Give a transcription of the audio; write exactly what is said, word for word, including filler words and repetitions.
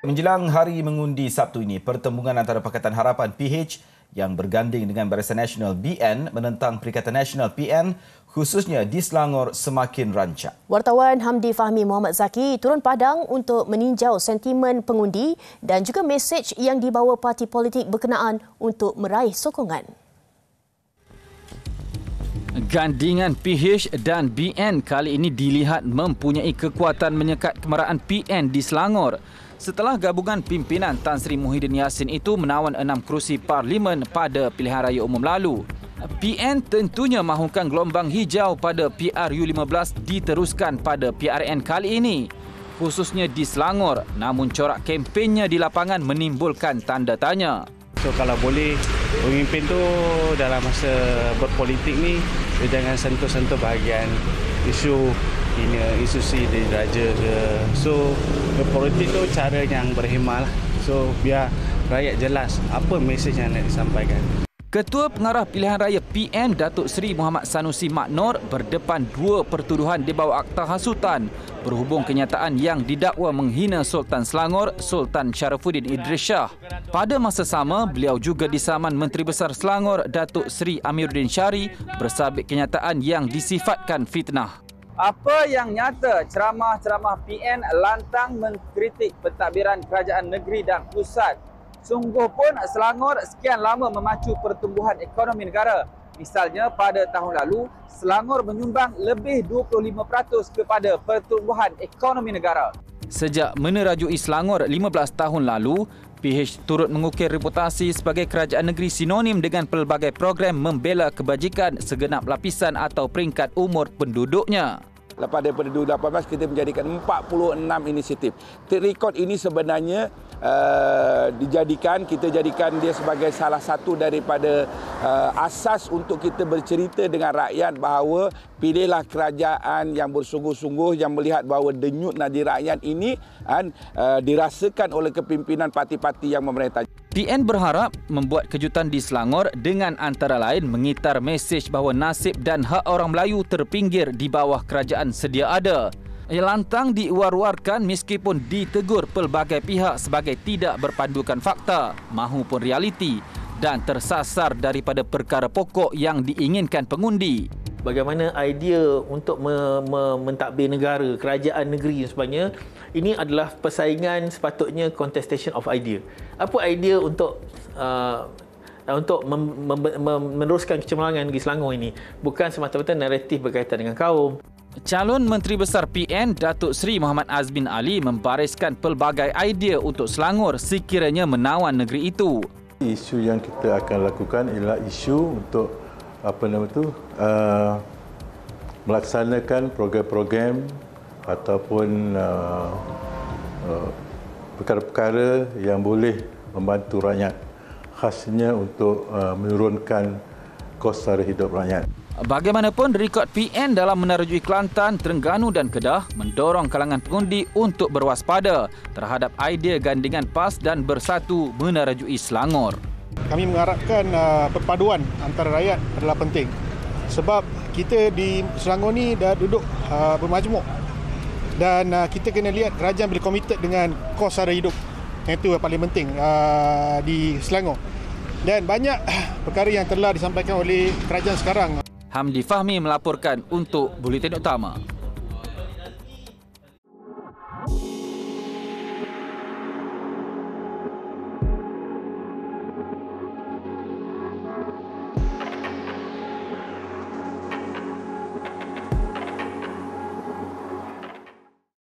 Menjelang hari mengundi Sabtu ini, pertembungan antara Pakatan Harapan P H yang berganding dengan Barisan Nasional B N menentang Perikatan Nasional P N khususnya di Selangor semakin rancak. Wartawan Hamdi Fahmi Muhammad Zaki turun padang untuk meninjau sentimen pengundi dan juga mesej yang dibawa parti politik berkenaan untuk meraih sokongan. Gandingan P H dan B N kali ini dilihat mempunyai kekuatan menyekat kemarahan P N di Selangor setelah gabungan pimpinan Tan Sri Muhyiddin Yassin itu menawan enam kerusi parlimen pada pilihan raya umum lalu. P N tentunya mahukan gelombang hijau pada P R U lima belas diteruskan pada P R N kali ini, khususnya di Selangor, namun corak kempennya di lapangan menimbulkan tanda tanya. So kalau boleh pemimpin tu dalam masa berpolitik ni dia jangan sentuh-sentuh bahagian isu ini isu si diraja ke. So berpolitik tu cara yang berhemah lah. So biar rakyat jelas apa mesej yang nak disampaikan. Ketua Pengarah Pilihan Raya P N Datuk Seri Muhammad Sanusi Mak Nor berdepan dua pertuduhan di bawah akta hasutan berhubung kenyataan yang didakwa menghina Sultan Selangor, Sultan Sharafuddin Idris Shah. Pada masa sama, beliau juga disaman Menteri Besar Selangor Datuk Seri Amiruddin Syari bersabit kenyataan yang disifatkan fitnah. Apa yang nyata, ceramah-ceramah P N lantang mengkritik pentadbiran kerajaan negeri dan pusat. Sungguh pun Selangor sekian lama memacu pertumbuhan ekonomi negara. Misalnya pada tahun lalu, Selangor menyumbang lebih dua puluh lima peratus kepada pertumbuhan ekonomi negara. Sejak menerajui Selangor lima belas tahun lalu, P H turut mengukir reputasi sebagai kerajaan negeri sinonim dengan pelbagai program membela kebajikan segenap lapisan atau peringkat umur penduduknya. Lepas daripada dua ribu lapan belas kita menjadikan empat puluh enam inisiatif. Track record ini sebenarnya uh, dijadikan, kita jadikan dia sebagai salah satu daripada uh, asas untuk kita bercerita dengan rakyat bahawa pilihlah kerajaan yang bersungguh-sungguh, yang melihat bahawa denyut nadi rakyat ini kan, uh, dirasakan oleh kepimpinan parti-parti yang memerintah. P N berharap membuat kejutan di Selangor dengan antara lain mengitar mesej bahawa nasib dan hak orang Melayu terpinggir di bawah kerajaan sedia ada. Ia lantang diwar-warkan meskipun ditegur pelbagai pihak sebagai tidak berpandukan fakta mahupun realiti dan tersasar daripada perkara pokok yang diinginkan pengundi. Bagaimana idea untuk me- me- mentadbir negara, kerajaan negeri dan sebagainya, ini adalah persaingan sepatutnya contestation of idea. Apa idea untuk uh, untuk mem- mem- mem- meneruskan kecemerlangan negeri Selangor ini? Bukan semata-mata naratif berkaitan dengan kaum. Calon Menteri Besar P N Datuk Seri Muhammad Azmin Ali membariskan pelbagai idea untuk Selangor sekiranya menawan negeri itu. Isu yang kita akan lakukan ialah isu untuk apa nama tu uh, melaksanakan program-program ataupun uh, uh, perkara-perkara yang boleh membantu rakyat, khasnya untuk uh, menurunkan kos sara hidup rakyat. Bagaimanapun, rekod P N dalam menerajui Kelantan, Terengganu dan Kedah mendorong kalangan pengundi untuk berwaspada terhadap idea gandingan PAS dan Bersatu menerajui Selangor. Kami mengharapkan uh, perpaduan antara rakyat adalah penting. Sebab kita di Selangor ni dah duduk uh, bermajmuk. Dan uh, kita kena lihat kerajaan bila komited dengan kos sara hidup. Yang itu yang paling penting uh, di Selangor. Dan banyak perkara yang telah disampaikan oleh kerajaan sekarang. Hamdi Fahmi melaporkan untuk Buletin Utama.